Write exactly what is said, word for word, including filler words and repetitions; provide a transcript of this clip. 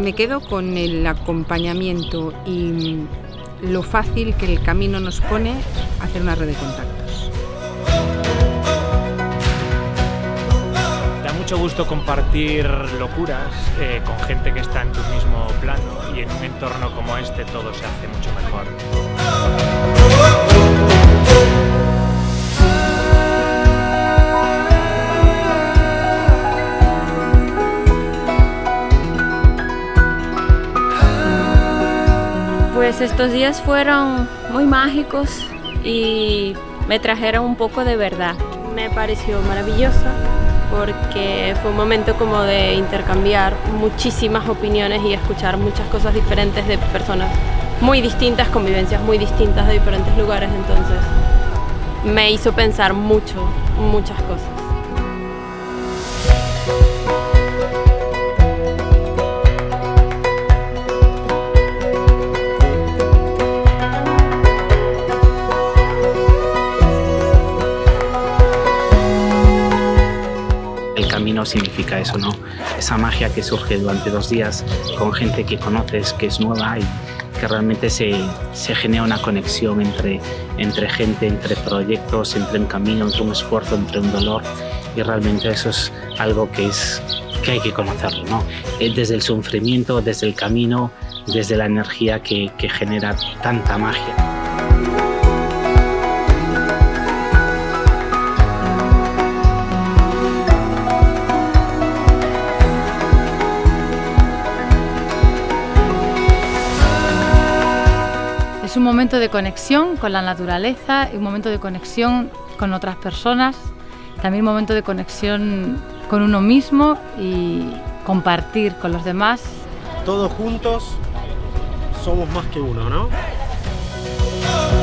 Me quedo con el acompañamiento y lo fácil que el camino nos pone a hacer una red de contactos. Da mucho gusto compartir locuras eh, con gente que está en tu mismo plano, y en un entorno como este todo se hace mucho mejor. Pues estos días fueron muy mágicos y me trajeron un poco de verdad. Me pareció maravillosa porque fue un momento como de intercambiar muchísimas opiniones y escuchar muchas cosas diferentes de personas muy distintas, convivencias muy distintas de diferentes lugares, entonces me hizo pensar mucho, muchas cosas. El camino significa eso, ¿no? Esa magia que surge durante dos días con gente que conoces, que es nueva y que realmente se, se genera una conexión entre, entre gente, entre proyectos, entre un camino, entre un esfuerzo, entre un dolor, y realmente eso es algo que, es, que hay que conocerlo, ¿no? Desde el sufrimiento, desde el camino, desde la energía que, que genera tanta magia. Es un momento de conexión con la naturaleza, un momento de conexión con otras personas, también un momento de conexión con uno mismo y compartir con los demás. Todos juntos somos más que uno, ¿no?